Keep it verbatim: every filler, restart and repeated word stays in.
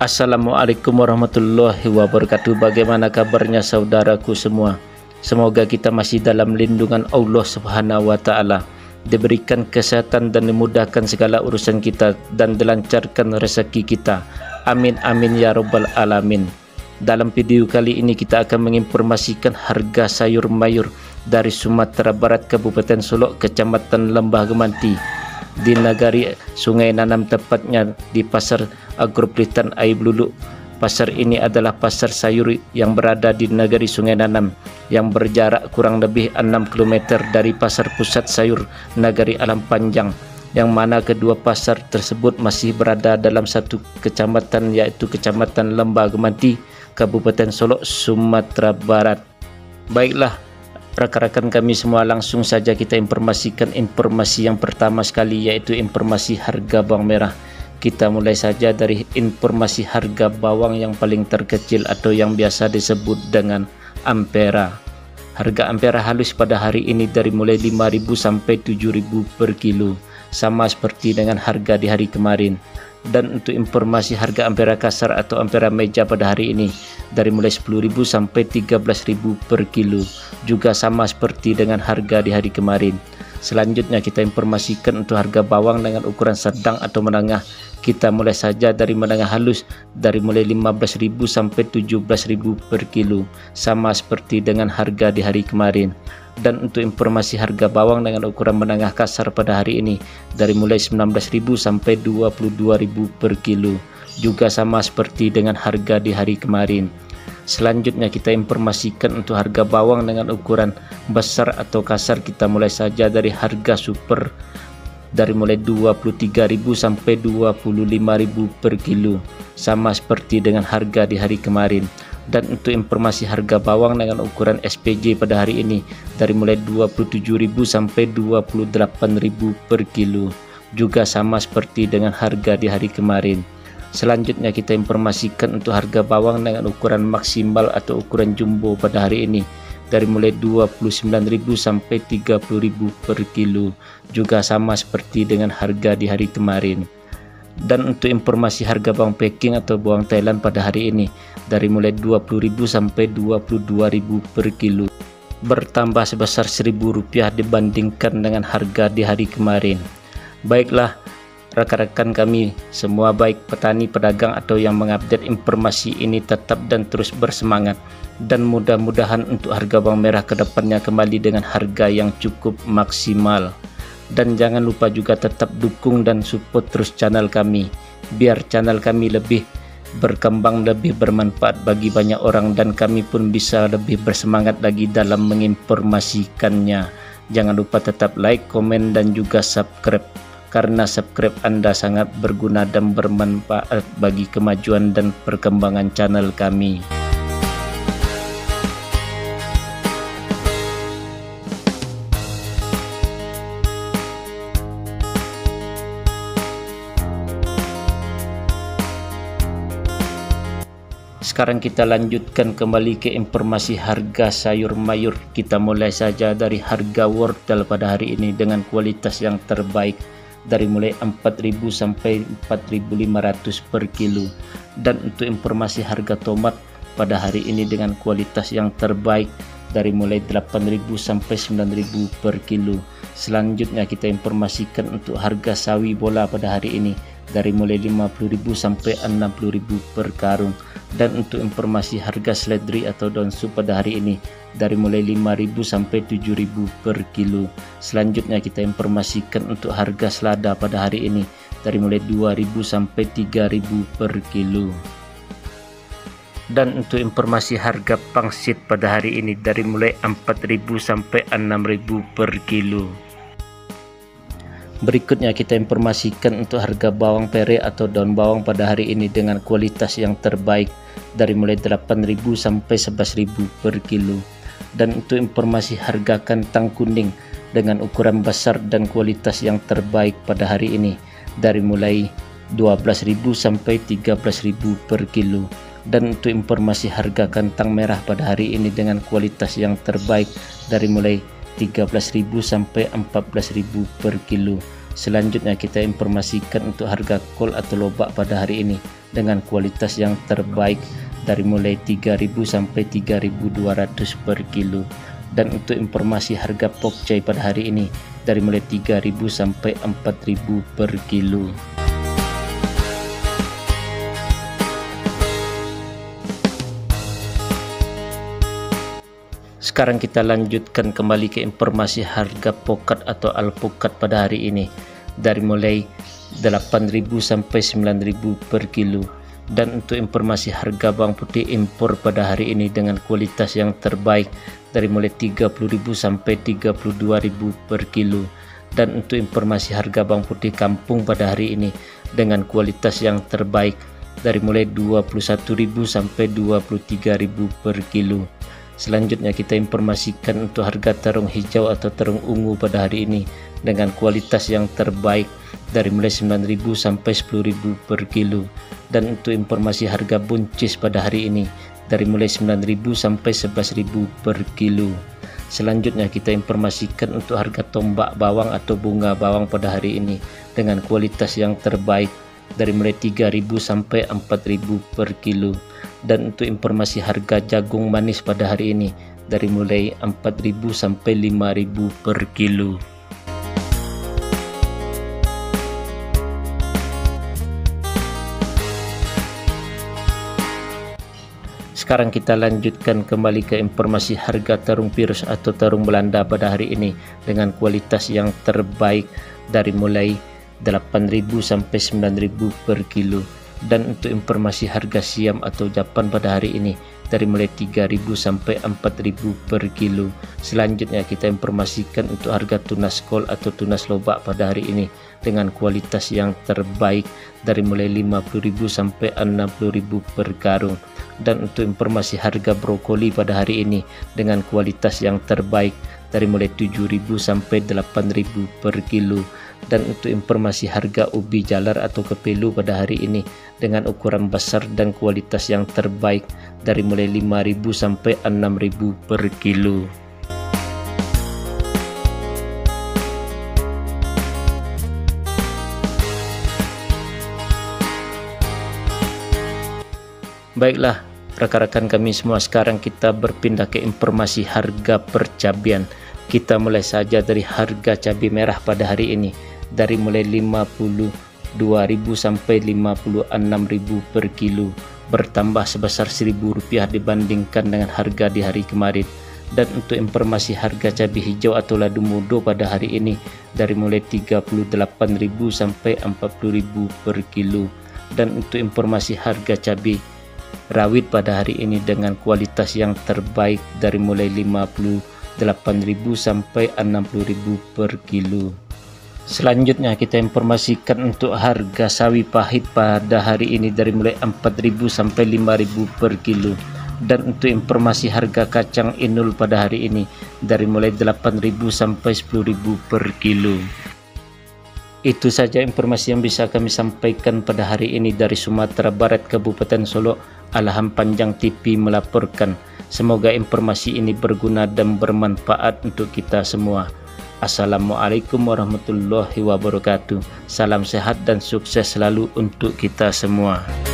Assalamualaikum warahmatullahi wabarakatuh. Bagaimana kabarnya saudaraku semua? Semoga kita masih dalam lindungan Allah Subhanahu wa taala, diberikan kesehatan dan dimudahkan segala urusan kita dan dilancarkan rezeki kita. Amin amin ya rabbal alamin. Dalam video kali ini kita akan menginformasikan harga sayur mayur dari Sumatera Barat, Kabupaten Solok, Kecamatan Lembah Gemanti, di Nagari Sungai Nanam, tepatnya di Pasar Agroplitan Aiblulu. Pasar ini adalah pasar sayur yang berada di Nagari Sungai Nanam, yang berjarak kurang lebih enam kilometer dari pasar pusat sayur Nagari Alam Panjang, yang mana kedua pasar tersebut masih berada dalam satu kecamatan, yaitu Kecamatan Lembah Gemanti, Kabupaten Solok, Sumatera Barat. Baiklah rekan-rekan kami semua, langsung saja kita informasikan informasi yang pertama sekali, yaitu informasi harga bawang merah. Kita mulai saja dari informasi harga bawang yang paling terkecil atau yang biasa disebut dengan Ampera. Harga Ampera halus pada hari ini dari mulai lima ribu sampai tujuh ribu per kilo, sama seperti dengan harga di hari kemarin. Dan untuk informasi harga Ampera kasar atau Ampera meja pada hari ini dari mulai sepuluh ribu sampai tiga belas ribu per kilo, juga sama seperti dengan harga di hari kemarin. Selanjutnya kita informasikan untuk harga bawang dengan ukuran sedang atau menengah. Kita mulai saja dari menengah halus dari mulai lima belas ribu sampai tujuh belas ribu per kilo, sama seperti dengan harga di hari kemarin. Dan untuk informasi harga bawang dengan ukuran menengah kasar pada hari ini dari mulai sembilan belas ribu sampai dua puluh dua ribu per kilo, juga sama seperti dengan harga di hari kemarin. Selanjutnya kita informasikan untuk harga bawang dengan ukuran besar atau kasar. Kita mulai saja dari harga super dari mulai dua puluh tiga ribu sampai dua puluh lima ribu per kilo, sama seperti dengan harga di hari kemarin. Dan untuk informasi harga bawang dengan ukuran S P J pada hari ini dari mulai dua puluh tujuh ribu sampai dua puluh delapan ribu per kilo, juga sama seperti dengan harga di hari kemarin. Selanjutnya kita informasikan untuk harga bawang dengan ukuran maksimal atau ukuran jumbo pada hari ini dari mulai dua puluh sembilan ribu sampai tiga puluh ribu per kilo, juga sama seperti dengan harga di hari kemarin. Dan untuk informasi harga bawang packing atau bawang Thailand pada hari ini dari mulai dua puluh ribu sampai dua puluh dua ribu per kilo, bertambah sebesar seribu rupiah dibandingkan dengan harga di hari kemarin. Baiklah rekan-rekan kami semua, baik petani, pedagang atau yang mengupdate informasi ini, tetap dan terus bersemangat, dan mudah-mudahan untuk harga bawang merah kedepannya kembali dengan harga yang cukup maksimal. Dan jangan lupa juga tetap dukung dan support terus channel kami, biar channel kami lebih berkembang, lebih bermanfaat bagi banyak orang, dan kami pun bisa lebih bersemangat lagi dalam menginformasikannya. Jangan lupa tetap like, komen, dan juga subscribe, karena subscribe Anda sangat berguna dan bermanfaat bagi kemajuan dan perkembangan channel kami. Sekarang kita lanjutkan kembali ke informasi harga sayur mayur. Kita mulai saja dari harga wortel pada hari ini dengan kualitas yang terbaik dari mulai empat ribu sampai empat ribu lima ratus per kilo. Dan untuk informasi harga tomat pada hari ini dengan kualitas yang terbaik dari mulai delapan ribu sampai sembilan ribu per kilo. Selanjutnya kita informasikan untuk harga sawi bola pada hari ini dari mulai lima puluh ribu sampai enam puluh ribu per karung. Dan untuk informasi harga seledri atau daun sup pada hari ini dari mulai lima ribu sampai tujuh ribu per kilo. Selanjutnya kita informasikan untuk harga selada pada hari ini dari mulai dua ribu sampai tiga ribu per kilo. Dan untuk informasi harga pangsit pada hari ini dari mulai empat ribu sampai enam ribu per kilo. Berikutnya kita informasikan untuk harga bawang pere atau daun bawang pada hari ini dengan kualitas yang terbaik dari mulai delapan ribu sampai sebelas ribu per kilo. Dan untuk informasi harga kentang kuning dengan ukuran besar dan kualitas yang terbaik pada hari ini dari mulai dua belas ribu sampai tiga belas ribu per kilo. Dan untuk informasi harga kentang merah pada hari ini dengan kualitas yang terbaik dari mulai tiga belas ribu sampai empat belas ribu per kilo. Selanjutnya kita informasikan untuk harga kol atau lobak pada hari ini dengan kualitas yang terbaik dari mulai tiga ribu sampai tiga ribu dua ratus per kilo. Dan untuk informasi harga pokcai pada hari ini dari mulai tiga ribu sampai empat ribu per kilo. Sekarang kita lanjutkan kembali ke informasi harga pokat atau alpukat pada hari ini dari mulai delapan ribu sampai sembilan ribu per kilo. Dan untuk informasi harga bawang putih impor pada hari ini dengan kualitas yang terbaik dari mulai tiga puluh ribu sampai tiga puluh dua ribu per kilo. Dan untuk informasi harga bawang putih kampung pada hari ini dengan kualitas yang terbaik dari mulai dua puluh satu ribu sampai dua puluh tiga ribu per kilo. Selanjutnya kita informasikan untuk harga terung hijau atau terung ungu pada hari ini dengan kualitas yang terbaik dari mulai sembilan ribu sampai sepuluh ribu per kilo. Dan untuk informasi harga buncis pada hari ini dari mulai sembilan ribu sampai sebelas ribu per kilo. Selanjutnya kita informasikan untuk harga tombak bawang atau bunga bawang pada hari ini dengan kualitas yang terbaik dari mulai tiga ribu sampai empat ribu per kilo. Dan untuk informasi harga jagung manis pada hari ini dari mulai empat ribu sampai lima ribu per kilo. Sekarang kita lanjutkan kembali ke informasi harga terung virus atau terung Belanda pada hari ini dengan kualitas yang terbaik dari mulai delapan ribu sampai sembilan ribu per kilo. Dan untuk informasi harga siam atau Japan pada hari ini dari mulai tiga ribu sampai empat ribu per kilo. Selanjutnya kita informasikan untuk harga tunas kol atau tunas lobak pada hari ini dengan kualitas yang terbaik dari mulai lima puluh ribu sampai enam puluh ribu per karung. Dan untuk informasi harga brokoli pada hari ini dengan kualitas yang terbaik dari mulai tujuh ribu sampai delapan ribu per kilo. Dan untuk informasi harga ubi jalar atau kepelu pada hari ini dengan ukuran besar dan kualitas yang terbaik dari mulai lima ribu sampai enam ribu per kilo. Baiklah rekan-rekan kami semua, sekarang kita berpindah ke informasi harga percabian. Kita mulai saja dari harga cabai merah pada hari ini dari mulai lima puluh dua ribu sampai lima puluh enam ribu per kilo, bertambah sebesar seribu rupiah dibandingkan dengan harga di hari kemarin. Dan untuk informasi harga cabai hijau atau ladu mudo pada hari ini dari mulai tiga puluh delapan ribu sampai empat puluh ribu per kilo. Dan untuk informasi harga cabai rawit pada hari ini dengan kualitas yang terbaik dari mulai lima puluh delapan ribu sampai enam puluh ribu per kilo. Selanjutnya kita informasikan untuk harga sawi pahit pada hari ini dari mulai empat ribu sampai lima ribu per kilo. Dan untuk informasi harga kacang inul pada hari ini dari mulai delapan ribu sampai sepuluh ribu per kilo. Itu saja informasi yang bisa kami sampaikan pada hari ini dari Sumatera Barat, Kabupaten Solok. Alham Panjang T V melaporkan. Semoga informasi ini berguna dan bermanfaat untuk kita semua. Assalamualaikum warahmatullahi wabarakatuh. Salam sehat dan sukses selalu untuk kita semua.